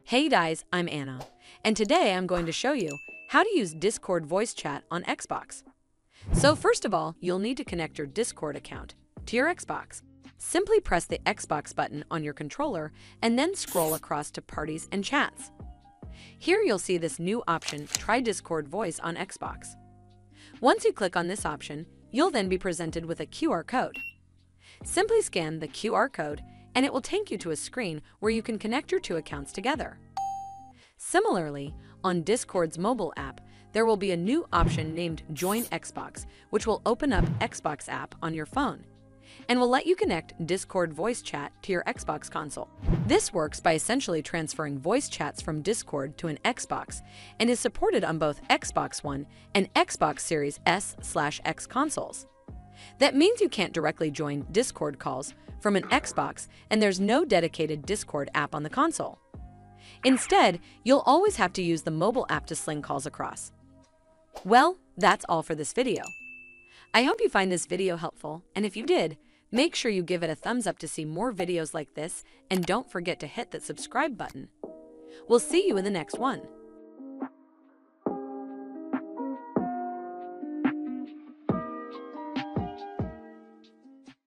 Hey guys, I'm Anna, and today I'm going to show you how to use Discord voice chat on Xbox. So first of all, you'll need to connect your Discord account to your Xbox. Simply press the Xbox button on your controller and then scroll across to Parties and Chats. Here you'll see this new option, Try Discord Voice on Xbox. Once you click on this option, you'll then be presented with a QR code. Simply scan the QR code and it will take you to a screen where you can connect your two accounts together. Similarly, on Discord's mobile app, there will be a new option named Join Xbox, which will open up Xbox app on your phone and will let you connect Discord voice chat to your Xbox console. This works by essentially transferring voice chats from Discord to an Xbox and is supported on both Xbox One and Xbox Series S/X consoles. That means you can't directly join Discord calls from an Xbox, and there's no dedicated Discord app on the console. Instead, you'll always have to use the mobile app to sling calls across. Well, that's all for this video. I hope you find this video helpful, and if you did, make sure you give it a thumbs up to see more videos like this, and don't forget to hit that subscribe button. We'll see you in the next one.